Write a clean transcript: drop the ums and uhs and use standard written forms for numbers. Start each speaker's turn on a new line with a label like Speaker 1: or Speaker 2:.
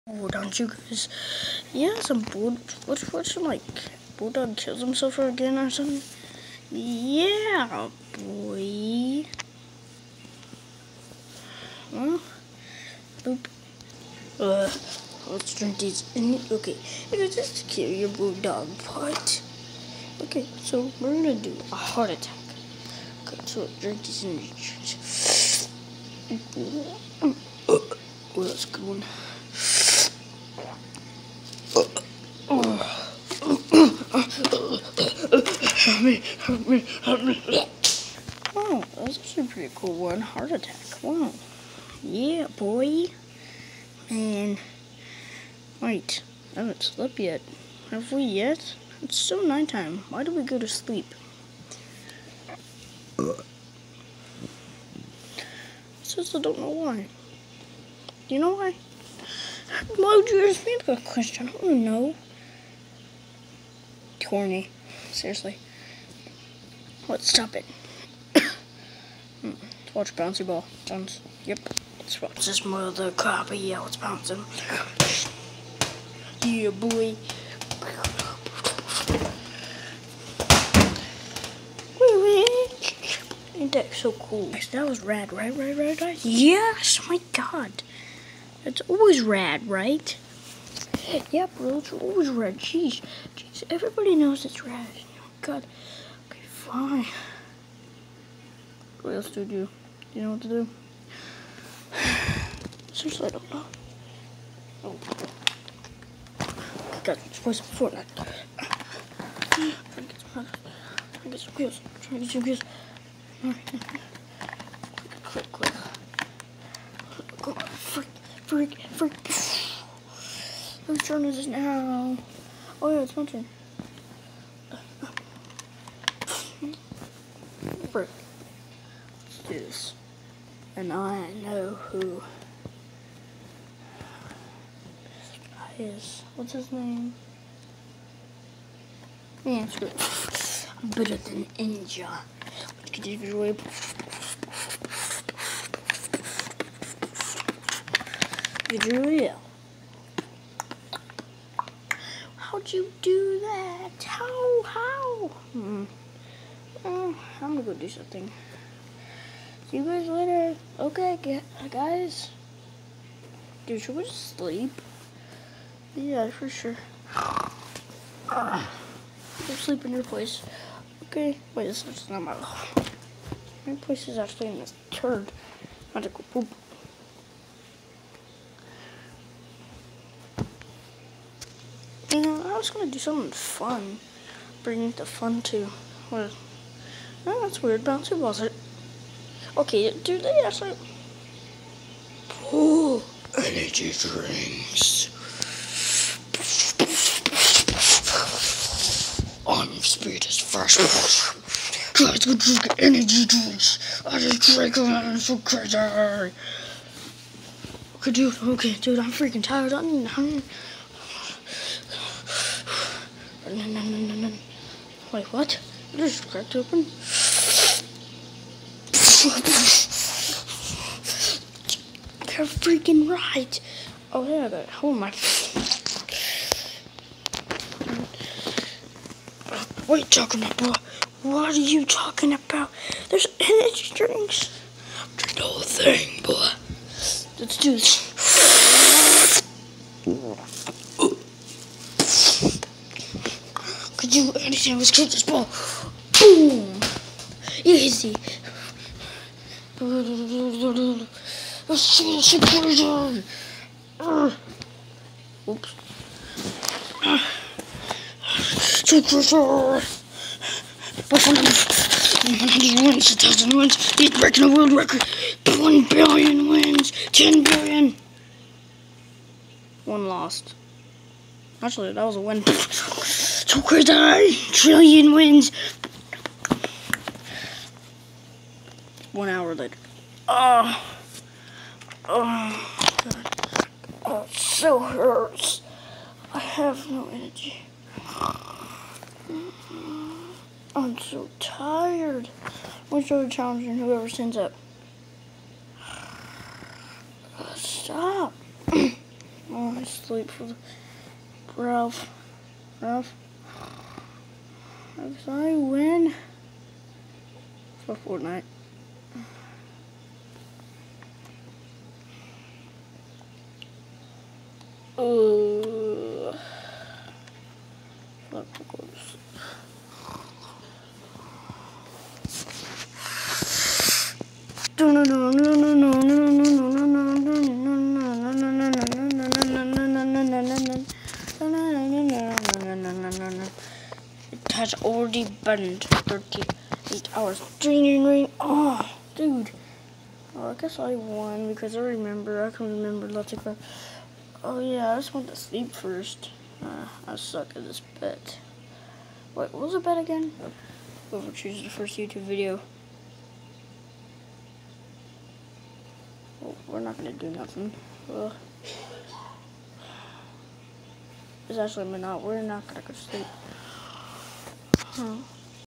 Speaker 1: Oh, don't you guys? Yeah, some bull. What's some like bulldog kills himself again or something? Yeah, boy. Well, boop. Let's drink these. Okay, it's just to kill your bulldog part. Okay, so we're gonna do a heart attack. Okay, so drink these energy drinks. Oh, that's a good one. Help me. Oh, that's actually a pretty cool one. Heart attack. Wow. Yeah, boy. And, wait, I haven't slept yet. Have we yet? It's still nighttime. Why do we go to sleep? Since I don't know why. Do you know why? Why would you ask me that question? I don't know. Corny. Seriously. Let's stop it. Let's watch Bouncy Ball. Yep. Let's watch this mother crappie. Yeah, let's bounce him. Yeah, boy. Ain't that so cool? That was rad, right? Yes, oh my god. It's always rad, right? Yeah, bro, it's always rad. Jeez, everybody knows it's rad. Oh my god. Okay, fine. What else do you do? Do you know what to do? Seriously, I don't know. Oh. Okay, guys, let's play some Fortnite. Trying to get some kills. Alright. Quick. Come on, freak. Whose turn is it now? Oh yeah, it's my turn. Frick. Let's do this. And I know who this guy is. What's his name? Man, screw it. I'm better than Ninja. Let's get this video. Video. How'd you do that? How? I'm gonna go do something. See you guys later. Okay, guys. Dude, should we just sleep? Yeah, for sure. Go sleep in your place. Okay. Wait, this is not my place is actually in this turd. I have to go poop. You know, I was gonna do something fun. Bring the fun to. What? Oh, that's weird. Bouncy balls. Okay, do they actually? Oh, energy drinks. I'm speed is fresh. Guys, go drink energy drinks. I just drank them and I'm so crazy. Okay, dude, I'm freaking tired. No. Wait, what? I just cracked open. You're freaking right. Oh yeah, that. Oh my. What are you talking about? What are you talking about? There's energy drinks. Drink the whole thing, boy. Let's do this. Could do anything? Let's kick this ball. Boom. Easy. Oops. So crazy. 100 wins, 1,000 wins. He's breaking a world record. 1 billion wins. 10 billion. One lost. Actually, that was a win. So crazy. Trillion wins. 1 hour later. Oh, God. Oh, it so hurts. I have no energy. I'm so tired. We're so challenging whoever sends up. Stop. Oh, sleep for the Ralph. If I win for Fortnite. It has already been 38 hours. Oh, dude. Oh, I guess I won because I can remember lots of crap. Oh yeah, I just went to sleep first. I suck at this bet. Wait, what was the bet again? Whoever chooses the first YouTube video. Well, we're not gonna do nothing. It's actually we're not gonna go to sleep.